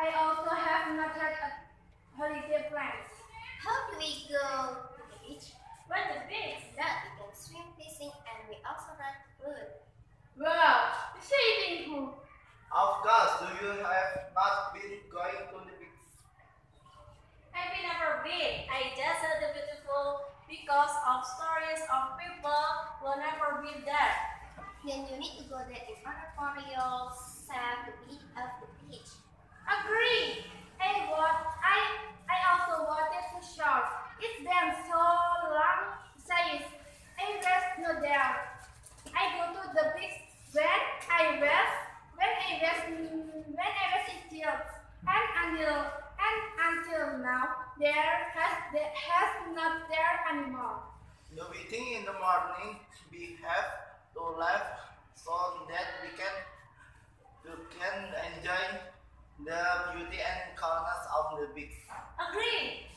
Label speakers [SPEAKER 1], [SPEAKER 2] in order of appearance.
[SPEAKER 1] I also have not had a holiday plans.
[SPEAKER 2] How do we go to the beach?
[SPEAKER 1] What's the beach?
[SPEAKER 2] That we can swim, fishing, and we also rent food.
[SPEAKER 1] Wow, exciting food.
[SPEAKER 3] Of course, do you have not been going to the beach?
[SPEAKER 1] I've never been. I just saw the beautiful because of stories of people who never been there.
[SPEAKER 2] Then you need to go there in order for yourself to be at the beach.
[SPEAKER 1] Agree. I also wanted to shop. It's been so long since I was not there. I go to the beach when I was a child, and until now there has not there anymore.
[SPEAKER 3] The meeting in the morning we have to leave so that you can enjoy the beauty and calmness of the beach.
[SPEAKER 1] Agree.